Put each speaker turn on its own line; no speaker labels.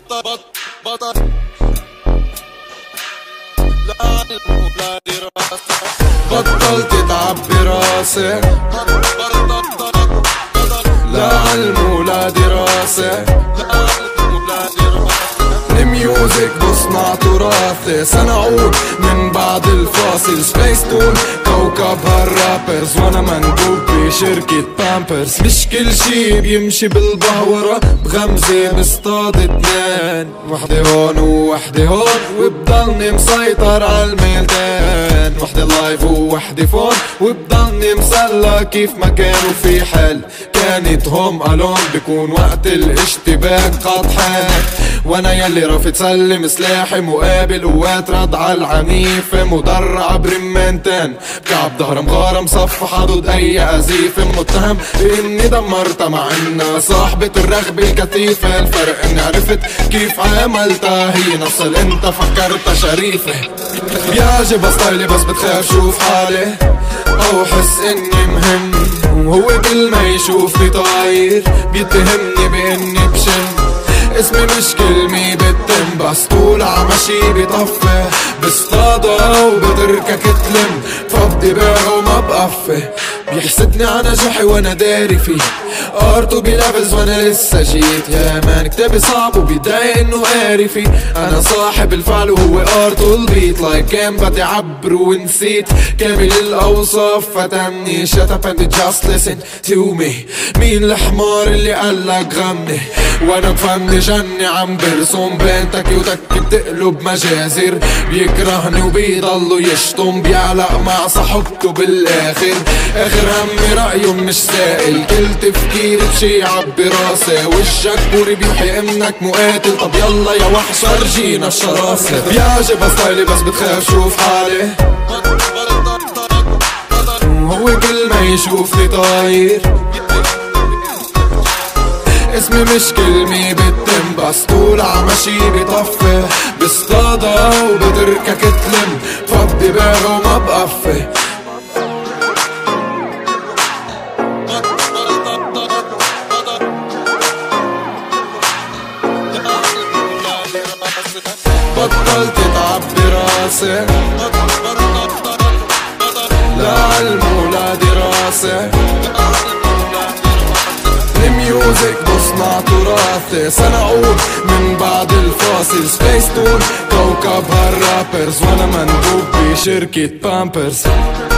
بطل لا دراسة بطل تتعب براسك لا علم ولا دراسة الميوزك بصنع تراثي سنعود من بعد الفاصل سبيس تون كوكب هالرابرز وانا مندوب بشركة بامبرز مش كل شي بيمشي بالبهورة بغمزة بصطاد اتنين وحدة هون ووحدة هون وبضلني مسيطر عالميلتين وحدة لايف ووحدة فون وبضلني مسلى كيف ما كان وفي حل كانت هوم الون بكون وقت الاشتباك قطحان وانا يلي رافض سلم سلاحي مقابل قوات ردعة العنيفة مدرعة برمانتين بكعب ظهر مغارة مصفح حدود اي ازيفة متهم باني دمرتها مع انها صاحبة الرغبة الكثيفة الفرق اني عرفت كيف عملتها هي نفس اللي انت فكرتها شريفة بيعجب ستايلي بس بتخاف شوف حالي او حس اني مهم وهو كل ما يشوفني طاير بيتهمني باني بشم اسمي مش كلمة بتتم بس طول عمشي بيطفي بصطادها وبتركك تلم فبدي باعه وما بقفي بيحسدني على نجاحي وانا داري فيه ارتو بليفلز وانا لسه جيت يا مان كتابي صعب وبيضايق انه قاري فيه انا صاحب الفعل وهو ارتو البيت لايك كان بدي اعبر ونسيت كامل الاوصاف فتني shut up and just listen to me مين الحمار اللي قالك غني وانا بفهمني جني عم برسم بين تكي وتكي بتقلب مجازر بيكرهني وبيضلوا يشطم بيعلق مع صاحبته بالاخر اخر همي رأيه مش سائل كل تفكيري بشي عبي راسي وشك بوري بيوحي انك مقاتل طب يلا يا وحش فرجينا الشراسة بيعجب ستايلي بس بتخاف شوف حالي وهو كل ما يشوفني طاير اسمي مش كلمة بتتم بس طول عمشي بيطفي بصطادها وبتركك تلم فبدي باعه وما بقفي بطل تتعب براسك لا علم ولا دراسة الميوزك بصنع تراثي سنعود من بعد الفاصل سبيس تون كوكب هالرابرز وانا مندوب بشركة بامبرز